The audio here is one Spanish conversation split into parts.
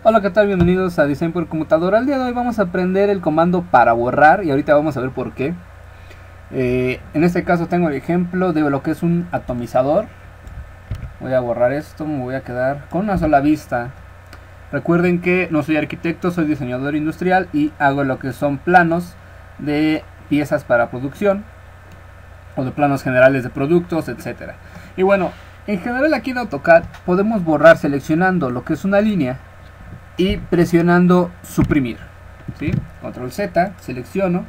Hola, ¿qué tal? Bienvenidos a Design por Computadora. El día de hoy vamos a aprender el comando para borrar y ahorita vamos a ver por qué. En este caso tengo el ejemplo de lo que es un atomizador. Voy a borrar esto, me voy a quedar con una sola vista. Recuerden que no soy arquitecto, soy diseñador industrial y hago lo que son planos de piezas para producción o de planos generales de productos, etcétera. Y bueno, en general aquí en AutoCAD podemos borrar seleccionando lo que es una línea y presionando suprimir, ¿sí? Control Z, selecciono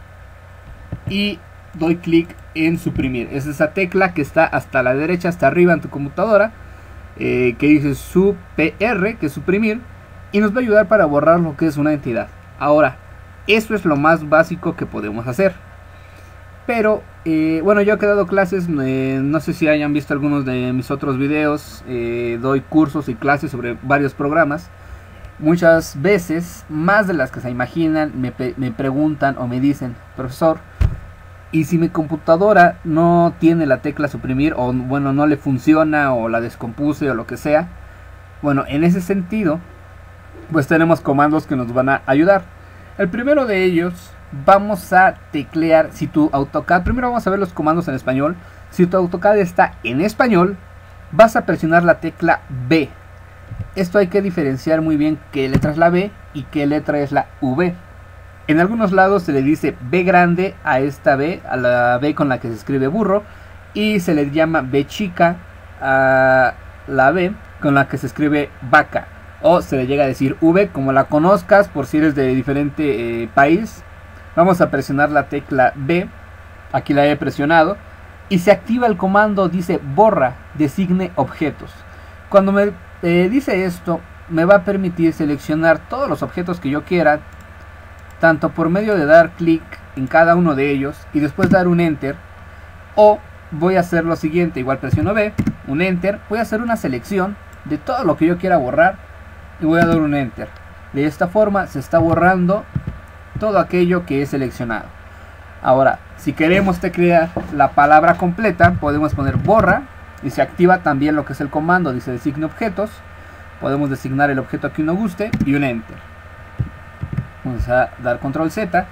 y doy clic en suprimir. Es esa tecla que está hasta la derecha, hasta arriba en tu computadora, que dice SUPR, que es suprimir, y nos va a ayudar para borrar lo que es una entidad. Ahora, eso es lo más básico que podemos hacer. Pero, bueno, yo he dado clases, no sé si hayan visto algunos de mis otros videos, doy cursos y clases sobre varios programas. Muchas veces, más de las que se imaginan, me preguntan o me dicen: profesor, ¿y si mi computadora no tiene la tecla suprimir, o bueno, no le funciona, o la descompuse o lo que sea? Bueno, en ese sentido, pues tenemos comandos que nos van a ayudar. El primero de ellos, vamos a teclear, si tu AutoCAD, primero vamos a ver los comandos en español. Si tu AutoCAD está en español, vas a presionar la tecla B. Esto hay que diferenciar muy bien qué letra es la B y qué letra es la V. En algunos lados se le dice B grande a esta B, a la B con la que se escribe burro, y se le llama B chica a la B con la que se escribe vaca, o se le llega a decir V, como la conozcas, por si eres de diferente país. Vamos a presionar la tecla B, aquí la he presionado, y se activa el comando, dice borra, designe objetos. Cuando me dice esto, me va a permitir seleccionar todos los objetos que yo quiera, tanto por medio de dar clic en cada uno de ellos y después dar un enter, o voy a hacer lo siguiente, igual presiono B, un enter, voy a hacer una selección de todo lo que yo quiera borrar y voy a dar un enter. De esta forma se está borrando todo aquello que he seleccionado. Ahora, si queremos teclear la palabra completa, podemos poner borra y se activa también lo que es el comando, dice designe objetos. Podemos designar el objeto que uno guste y un enter. Vamos a dar control Z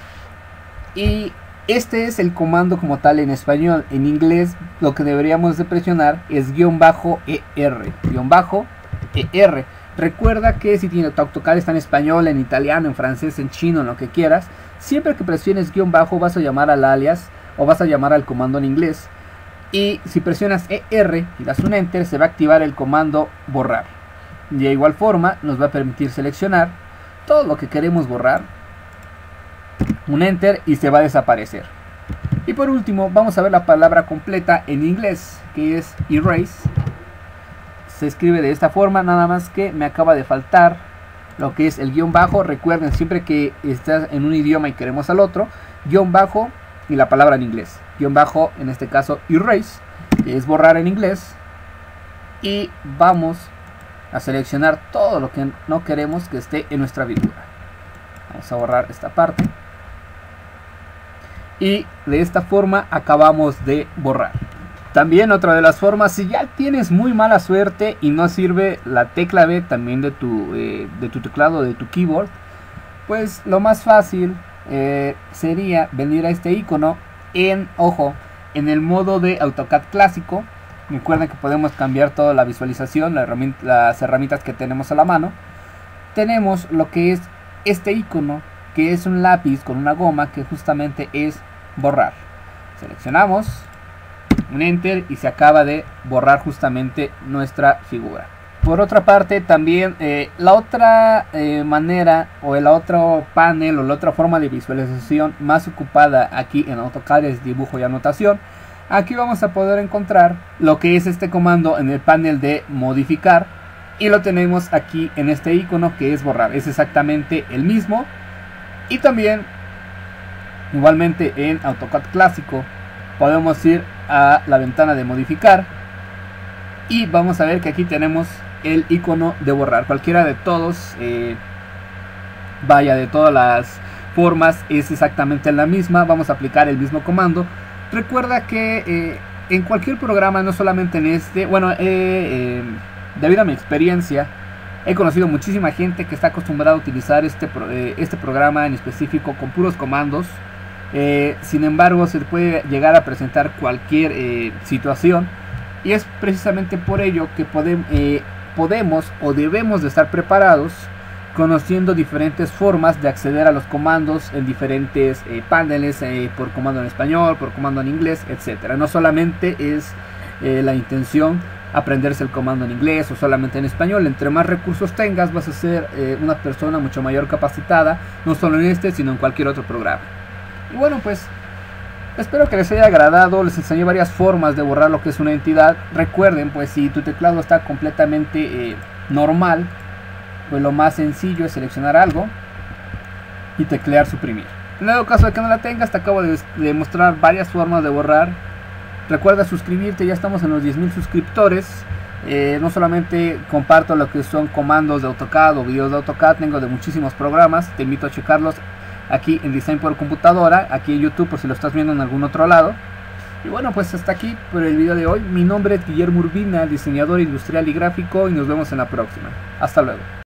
y este es el comando como tal en español. En inglés lo que deberíamos de presionar es -ER, -ER. Recuerda que si tu AutoCAD está en español, en italiano, en francés, en chino, en lo que quieras, siempre que presiones _ vas a llamar al alias o vas a llamar al comando en inglés. Y si presionas ER y das un enter, se va a activar el comando borrar. De igual forma nos va a permitir seleccionar todo lo que queremos borrar, un enter y se va a desaparecer. Y por último vamos a ver la palabra completa en inglés, que es erase. Se escribe de esta forma, nada más que me acaba de faltar lo que es el _. Recuerden, siempre que estás en un idioma y queremos al otro, _ y la palabra en inglés, _ en este caso erase, que es borrar en inglés. Y vamos a seleccionar todo lo que no queremos que esté en nuestra figura. Vamos a borrar esta parte y de esta forma acabamos de borrar. También otra de las formas, si ya tienes muy mala suerte y no sirve la tecla B también de tu teclado, de tu keyboard, pues lo más fácil sería venir a este icono en el modo de AutoCAD clásico. Recuerden que podemos cambiar toda la visualización, las herramientas que tenemos a la mano. Tenemos lo que es este icono, que es un lápiz con una goma, que justamente es borrar. Seleccionamos un enter y se acaba de borrar justamente nuestra figura. Por otra parte, también la otra manera o el otro panel o la otra forma de visualización más ocupada aquí en AutoCAD es dibujo y anotación. Aquí vamos a poder encontrar lo que es este comando en el panel de modificar y lo tenemos aquí en este icono, que es borrar. Es exactamente el mismo. Y también igualmente en AutoCAD clásico podemos ir a la ventana de modificar y vamos a ver que aquí tenemos el icono de borrar. Cualquiera de todos, de todas las formas es exactamente la misma. Vamos a aplicar el mismo comando. Recuerda que en cualquier programa, no solamente en este, bueno, debido a mi experiencia, He conocido muchísima gente que está acostumbrada a utilizar este programa en específico con puros comandos. Sin embargo, se puede llegar a presentar cualquier situación, y es precisamente por ello que podemos o debemos de estar preparados, conociendo diferentes formas de acceder a los comandos en diferentes paneles, por comando en español, por comando en inglés, etcétera. No solamente es la intención aprenderse el comando en inglés o solamente en español. Entre más recursos tengas, vas a ser una persona mucho mayor capacitada, no solo en este, sino en cualquier otro programa. Y bueno, pues espero que les haya agradado. Les enseñé varias formas de borrar lo que es una entidad. Recuerden, pues si tu teclado está completamente normal, pues lo más sencillo es seleccionar algo y teclear suprimir. En el caso de que no la tengas, te acabo de mostrar varias formas de borrar. Recuerda suscribirte, ya estamos en los 10,000 suscriptores. No solamente comparto lo que son comandos de AutoCAD o videos de AutoCAD, tengo de muchísimos programas. Te invito a checarlos aquí en Design por Computadora, aquí en YouTube, por si lo estás viendo en algún otro lado. Y bueno, pues hasta aquí por el video de hoy. Mi nombre es Guillermo Urbina, diseñador industrial y gráfico, y nos vemos en la próxima. Hasta luego.